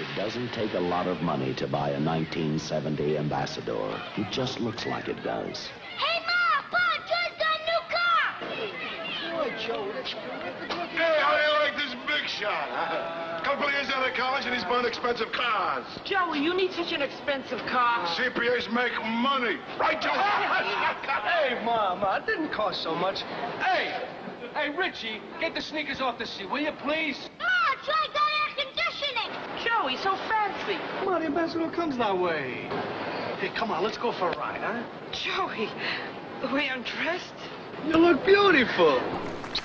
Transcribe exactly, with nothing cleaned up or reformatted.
It doesn't take a lot of money to buy a nineteen seventy Ambassador. It just looks like it does. Hey, Ma! Pa! Joe's got a new car! Boy, Joe, that's terrific looking. Hey, how do you like this big shot, huh? Couple of years out of college and he's buying expensive cars. Joey, you need such an expensive car. C P As make money. Right, Joe? Hey, Mama, it didn't cost so much. Hey! Hey, Richie, get the sneakers off the seat, will you, please? Ma! Joe got air conditioning! Joey, so fancy. Come on, the Ambassador comes that way. Hey, come on, let's go for a ride, huh? Joey, the way I'm dressed. You look beautiful.